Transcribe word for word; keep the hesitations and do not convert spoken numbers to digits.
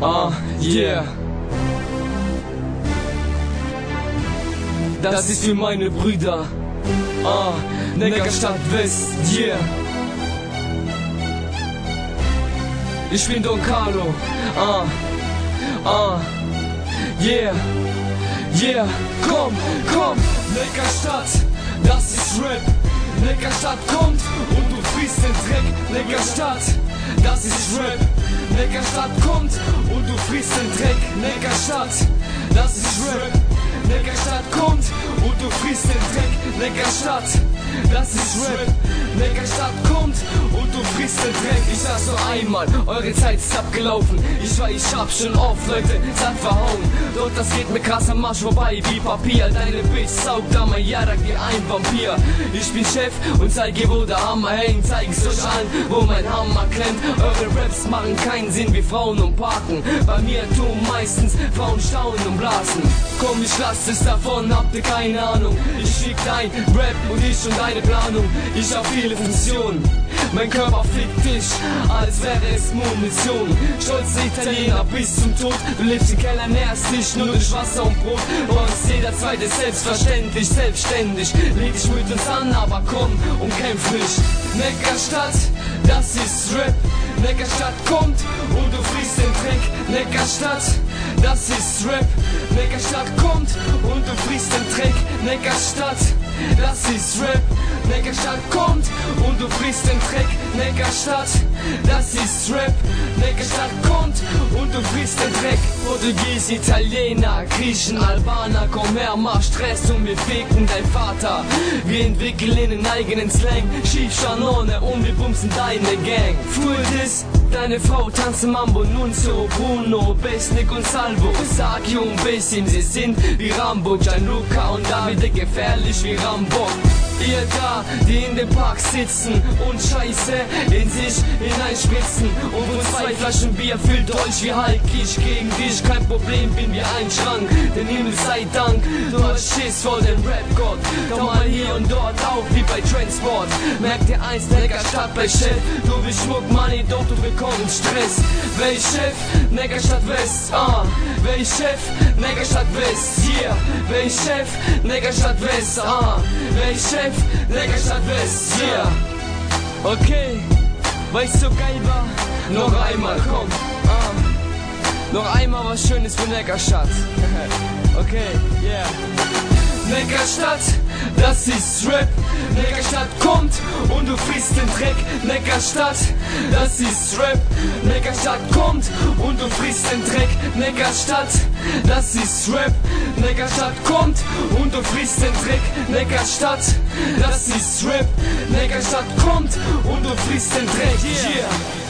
Ah, yeah. Das ist für meine Brüder. Ah, Neckarstadt West, yeah. Ich bin Don Carlo. Ah, ah, yeah, yeah. Komm, komm, Neckarstadt, das ist Rap. Neckarstadt kommt und du friest den Dreck. Neckarstadt, das ist Rap. Neckarstadt kommt und du friest den Dreck. Neckarstadt, das ist Rap. Neckarstadt kommt und du friest den Dreck. Neckarstadt, das ist Rap. Neckarstadt kommt und du friest den Dreck. Ich sag's nur einmal, eure Zeit ist abgelaufen. Ich weiß, ich hab schon oft Leute satt verhauen. Doch das geht mir krass am Marsch vorbei wie Papier. Deine Bitch saugt an mein Jarak wie ein Vampir. Ich bin Chef und zeige, wo der Hammer hängt. Zeig's euch an, wo mein Hammer klemmt. Eure Raps machen keinen Sinn wie Frauen und Parken. Bei mir tun meistens Frauen staunen und blasen. Komm, ich lass es davon, habt ihr keine Ahnung. Ich schick dein Rap und ich und deine Planung. Ich hab viele Funktionen. Mein Körper fickt dich, als wäre es Munition. Stolze Italiener bis zum Tod. Du lebst im Keller, nährst dich nur durch Wasser und Brot. Bei uns jeder Zweite selbstverständlich, selbstständig. Leg dich mit uns an, aber komm und kämpf nicht. Neckarstadt, das ist Rap. Neckarstadt kommt und du friest den Dreck. Neckarstadt, das ist Rap. Neckarstadt kommt und du friest den Dreck. Neckarstadt, das ist Rap. Neckarstadt kommt und du friest den Dreck. Neckarstadt, das ist Rap. Neckarstadt kommt und du friest den Dreck. Portugies, Italiener, Griechen, Albaner, komm her, mach Stress und wir ficken dein Vater. Wir entwickeln einen eigenen Slang, schief Schanone und wir bumsen deine Gang. Fuldis, deine Frau tanzen Mambo, Nunzio, Bruno, Besnik und Salvo. Sag und Bessim, sie sind wie Rambo, Gianluca und Davide gefährlich wie Rambo. Ihr da, die in dem Park sitzen und Scheiße in sich hineinspritzen. Und wo zwei Flaschen Bier füllt euch wie Hulk. Ich gegen dich, kein Problem, bin wie ein Schrank. Den Himmel sei Dank, du hast Schiss vor dem Rap-Gott. Komm mal hier und dort auf wie bei Transport. Merkt ihr eins, Neckarstadt bei Chef. Du willst Schmuck, Money, doch du bekommst Stress. Welch Chef? Neckarstadt West, ah. Welch Chef? Neckarstadt West, yeah. Welch Chef? Neckarstadt West, ah. Welch Chef? Neckarstadt West, yeah. Okay, weißt du, geil war? Noch einmal, komm, ah. Noch einmal was Schönes für Neckarstadt. Okay, yeah. Neckarstadt, das ist Rap. Neckarstadt kommt und du friest den Dreck. Neckarstadt, das ist Rap. Neckarstadt kommt und du friest den Dreck. Neckarstadt, das ist Rap. Neckarstadt kommt und du friest den Dreck. Neckarstadt, das ist Rap. Neckarstadt kommt und du friest den Dreck. Yeah.